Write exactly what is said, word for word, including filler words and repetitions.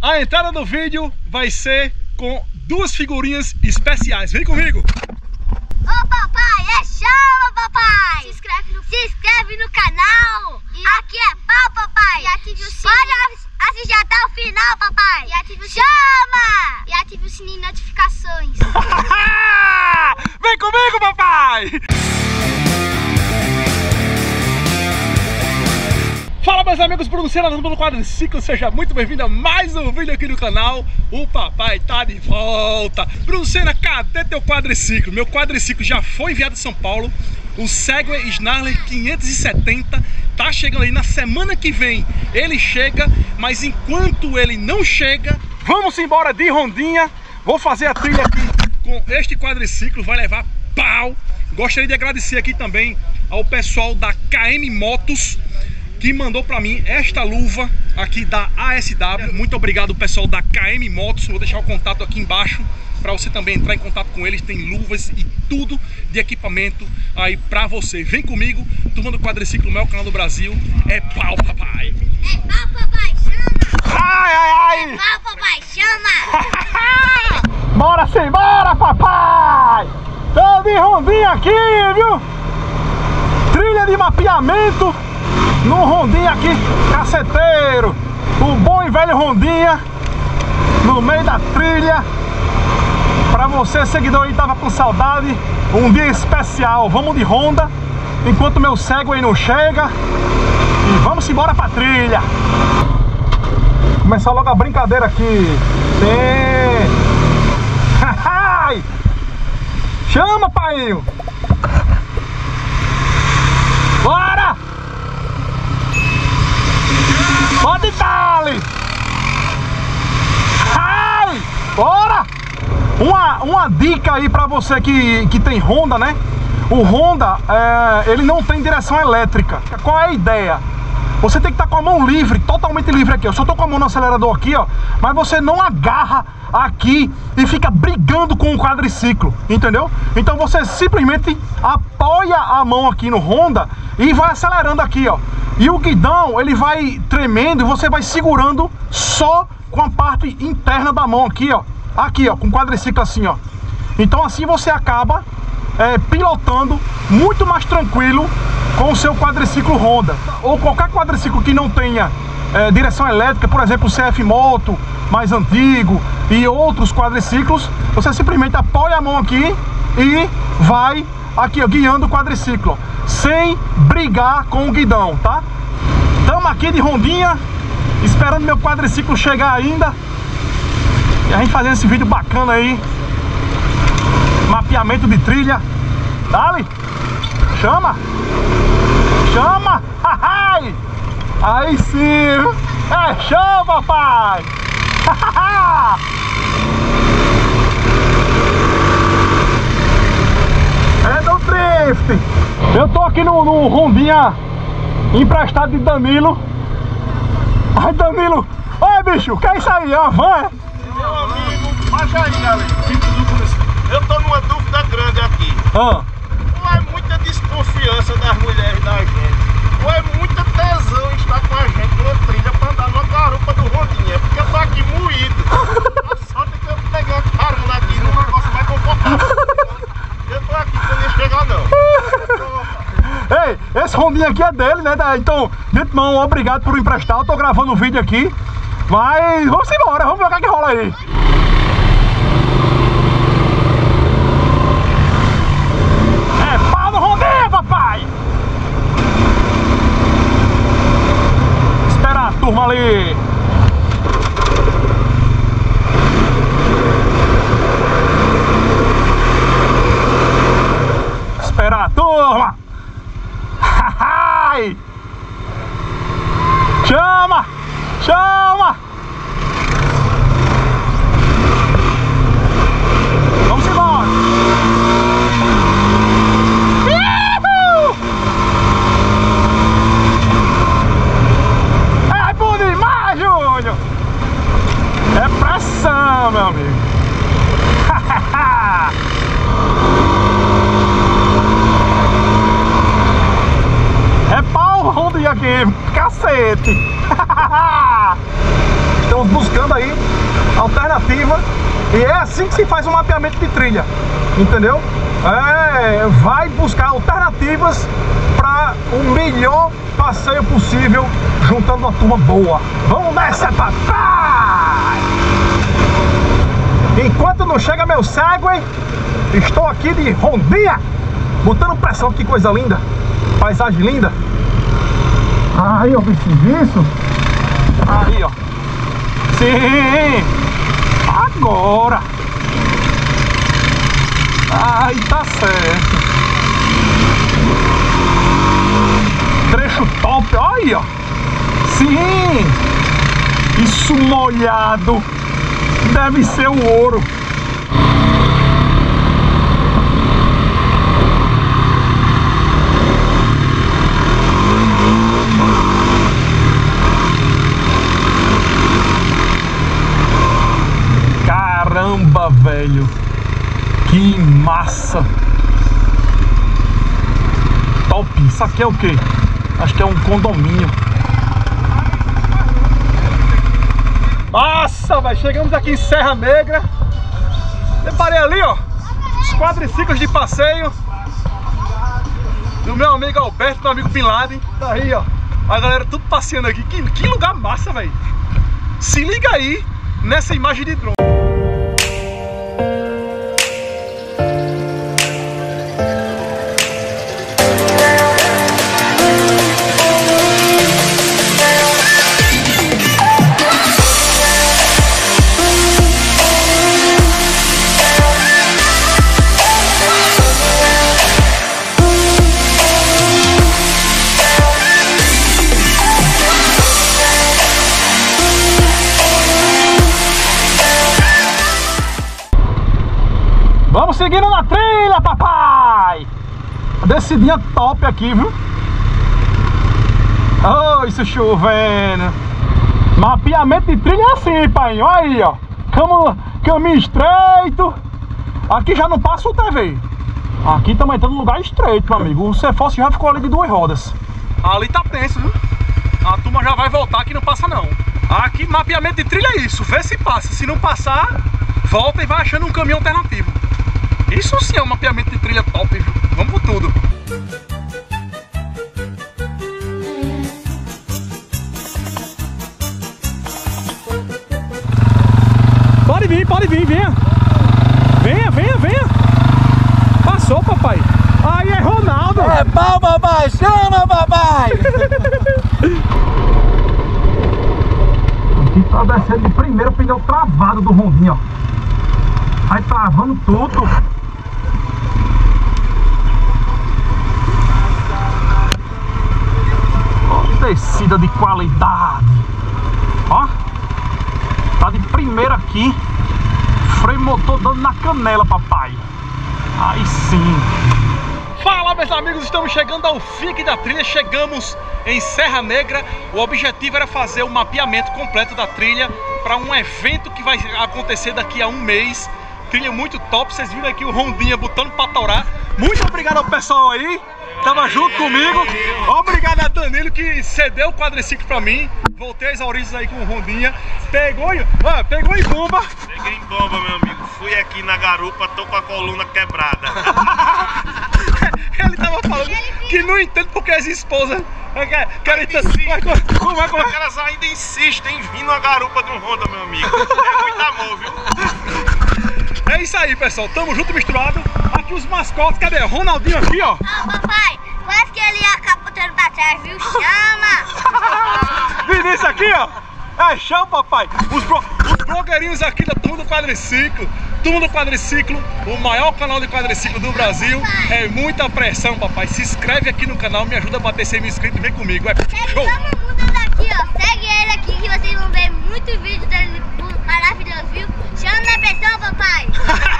A entrada do vídeo vai ser com duas figurinhas especiais. Vem comigo! Ô papai, é chama papai! Se inscreve no, Se inscreve no canal! E aqui é pau papai! E ative o sininho! Pode assistir até o final papai! E ative o chama! E ative o sininho de notificações! Vem comigo papai! Fala meus amigos, Bruno Senna do Quadriciclo, seja muito bem-vindo a mais um vídeo aqui no canal. O papai tá de volta. Bruno Senna, cadê teu quadriciclo? Meu quadriciclo já foi enviado de São Paulo. O Segway Snarler quinhentos e setenta tá chegando aí na semana que vem. Ele chega, mas enquanto ele não chega, vamos embora de rondinha. Vou fazer a trilha aqui com este quadriciclo, vai levar pau. Gostaria de agradecer aqui também ao pessoal da K M Motos, que mandou pra mim esta luva aqui da A S W. Muito obrigado pessoal da K M Motos. Vou deixar o contato aqui embaixo para você também entrar em contato com eles. Tem luvas e tudo de equipamento aí pra você. Vem comigo, turma do Quadriciclo, o maior canal do Brasil. É pau, papai! É pau, papai, chama! Ai, ai, ai! É pau, papai, chama! Bora sim, bora, papai! Tô de rondinha aqui, viu? Trilha de mapeamento no rondinha aqui, caceteiro. O bom e velho rondinha no meio da trilha. Pra você, seguidor aí, tava com saudade, um dia especial. Vamos de Honda enquanto meu Segway não chega. E vamos embora pra trilha. Começar logo a brincadeira aqui. Tem... Chama, pai! Bora! Pode dar-lhe! Ai! Bora! Uma, uma dica aí pra você que, que tem Honda, né? O Honda, é, ele não tem direção elétrica. Qual é a ideia? Você tem que estar com a mão livre, totalmente livre aqui. Eu só tô com a mão no acelerador aqui, ó. Mas você não agarra aqui e fica brigando com o quadriciclo, entendeu? Então você simplesmente apoia a mão aqui no Honda e vai acelerando aqui, ó. E o guidão, ele vai tremendo e você vai segurando só com a parte interna da mão aqui, ó. Aqui, ó, com o quadriciclo assim, ó. Então assim você acaba é, pilotando muito mais tranquilo com o seu quadriciclo Honda. Ou qualquer quadriciclo que não tenha é, direção elétrica, por exemplo, o C F Moto mais antigo e outros quadriciclos, você simplesmente apoia a mão aqui e vai aqui, ó, guiando o quadriciclo, ó, sem brigar com o guidão, tá? Estamos aqui de rondinha, esperando meu quadriciclo chegar ainda. E a gente fazendo esse vídeo bacana aí. Mapeamento de trilha. Dale! Chama! Chama! Ai! Aí sim! É, chama, pai! É do drift! Eu tô aqui no, no rondinha emprestado de Danilo. Ai, Danilo! Oi, bicho, o que é isso aí? É uma van, é? Meu amigo, baixa aí, galera. Eu tô numa dúvida grande aqui. Ah. Ou é muita desconfiança das mulheres da gente, ou é muita tesão estar com a gente numa trilha pra andar numa garupa do rondinha. Porque eu tô aqui moído. A sorte é que eu peguei uma carona aqui num negócio mais confortável. Eu tô aqui pra nem chegar não. Ei, esse rondinho aqui é dele, né? Então, de mão, obrigado por emprestar. Eu tô gravando um vídeo aqui. Mas vamos embora, vamos ver o que é que rola aí. É pau no rondinho, papai! Espera a turma ali. Espera a turma. Chama! Chama! Vamos embora! Uhul! É bom demais, Júnior! É pressão, meu amigo! É pau rondo aqui, cacete! Estamos buscando aí alternativa. E é assim que se faz um mapeamento de trilha, entendeu? É, vai buscar alternativas para o melhor passeio possível, juntando uma turma boa. Vamos nessa, papai! Enquanto não chega meu Segway, estou aqui de Rondinha, botando pressão. Que coisa linda, paisagem linda. Aí, ó, isso. Aí, ó. Sim. Agora. Aí tá certo. Trecho top, aí, ó. Sim. Isso molhado. Deve ser o ouro. Caramba, velho, que massa. Top. Isso aqui é o quê? Acho que é um condomínio. Nossa, velho, chegamos aqui em Serra Negra. Deparei ali, ó, os quadriciclos de passeio do meu amigo Alberto, meu amigo Bin Laden. Tá aí, ó, a galera tudo passeando aqui. Que, que lugar massa, velho. Se liga aí nessa imagem de drone. Vamos seguindo na trilha, papai! Descidinha top aqui, viu? Oh, isso chovendo. Mapeamento de trilha é assim, pai. Olha aí, ó. Cam... Caminho estreito. Aqui já não passa o T V. Aqui também entrando num lugar estreito, meu amigo. O Cefosse já ficou ali de duas rodas. Ali tá tenso, viu? A turma já vai voltar, aqui não passa não. Aqui mapeamento de trilha é isso. Vê se passa. Se não passar, volta e vai achando um caminho alternativo. Isso sim é um mapeamento de trilha top, viu? Vamos por tudo. Pode vir, pode vir, venha. Venha, venha, venha. Passou, papai. Aí é Ronaldo. É pau, papai. Chama, papai. Aqui tá descendo de primeiro, pneu travado do Rondinha, ó. Vai travando tudo. Descida de qualidade. Ó, tá de primeira aqui. Freio motor dando na canela, papai. Aí sim. Fala, meus amigos, estamos chegando ao fim aqui da trilha. Chegamos em Serra Negra. O objetivo era fazer o mapeamento completo da trilha para um evento que vai acontecer daqui a um mês. Trilha muito top, vocês viram aqui o Rondinha botando pra torar. Muito obrigado ao pessoal aí, tava junto comigo. Obrigado a Danilo que cedeu o quadriciclo pra mim. Voltei às origens aí com o Rondinha. Pegou e... Ah, pegou em bomba. Peguei em bomba, meu amigo. Fui aqui na garupa, tô com a coluna quebrada. Ele tava falando que não entende porque as esposas querem... Como é que elas ainda insistem em vir na garupa de um Honda, meu amigo? É muito amor, viu? É isso aí, pessoal, tamo junto, misturado. Aqui os mascotes, cadê? Ronaldinho aqui, ó. Ah, papai, quase que ele ia capotando pra trás, viu? Chama! Vinícius aqui, ó. É, chama, papai. Os, bro... os blogueirinhos aqui da Turma do Quadriciclo. Turma do Quadriciclo, o maior canal de quadriciclo do Brasil. É muita pressão, papai. Se inscreve aqui no canal, me ajuda a bater cem mil inscritos e vem comigo. É Segue todo mundo daqui, ó. Segue ele aqui que vocês vão ver muitos vídeos dele maravilhosos, viu? Chama na pressão, papai!